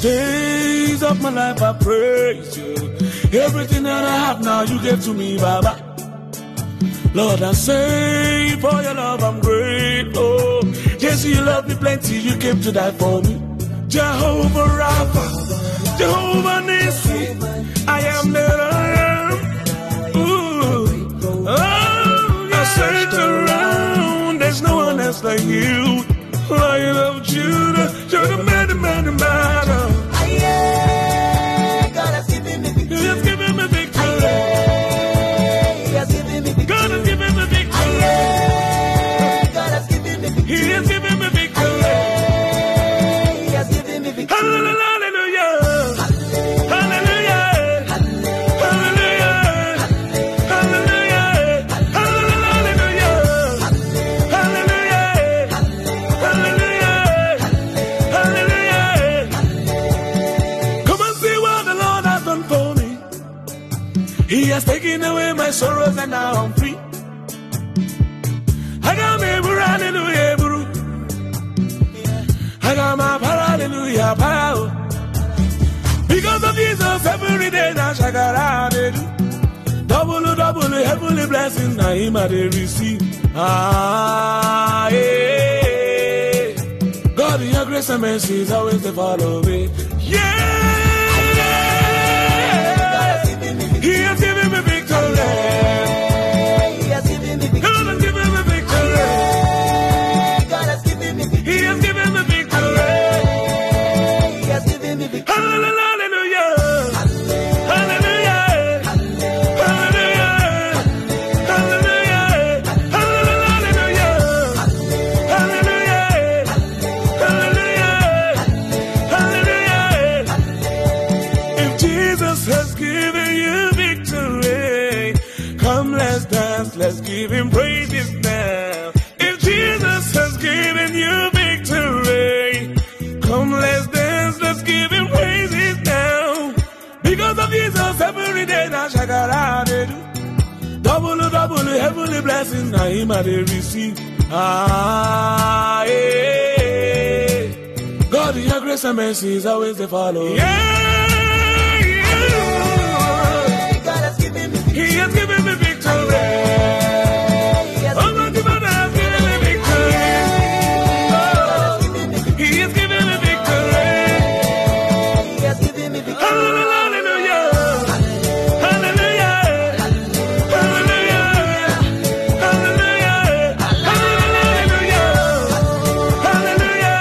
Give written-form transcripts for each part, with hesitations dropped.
days of my life I praise you. Everything that I have now you gave to me, Baba. Lord, I say for your love I'm grateful. Yes, you love me plenty, you came to die for me. Jehovah Rapha, Jehovah Nissi, I am that I am. Ooh. Oh, I searched around, there's no one else like you. Lion of Judah, you're the man, the man, the man. God has given me victory. He has given me victory. He has given me victory. God has given me victory. God has given me victory. He has given me victory. He has given me victory. Hallelujah. Hallelujah. Hallelujah. Hallelujah. Hallelujah. Hallelujah. Come and see what the Lord has done for me. He has taken away my sorrows and now I'm free. I got me, hallelujah, bro. I got my hallelujah, power. Because of Jesus, every day now shakara they do. Double, heavenly blessings now him I they receive. Ah, yeah. God, in your grace and mercy is always to follow me. Yeah. He has given me victory. He has given me victory. God has given me victory. God has given me victory. He has given me victory. He has given me victory. Hallelujah. Hallelujah. Hallelujah. Hallelujah. Hallelujah. Hallelujah. Hallelujah. Hallelujah. If Jesus has given you victory, come let's dance, let's give him praises now. If Jesus has given you victory, come let's dance, let's give him praises now. Because of Jesus, every day now shakara they do. Double, heavenly blessings now him I they receive. Ah, yeah. God, in your grace and mercy is always to follow. Yeah. God has given me victory. He has given me victory. He has Oh, my God has given me victory. Oh, He has given me victory. He has given me victory. Hallelujah. Hallelujah. Hallelujah. Hallelujah. Hallelujah. Hallelujah.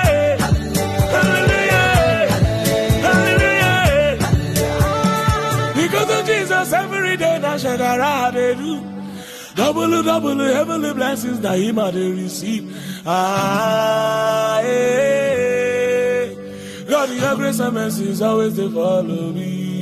Hallelujah. Hallelujah. Because of Jesus, every day now shakara they do. Double, heavenly blessings that him I they receive. Ah, yeah. God, in your grace and mercy is always to follow me.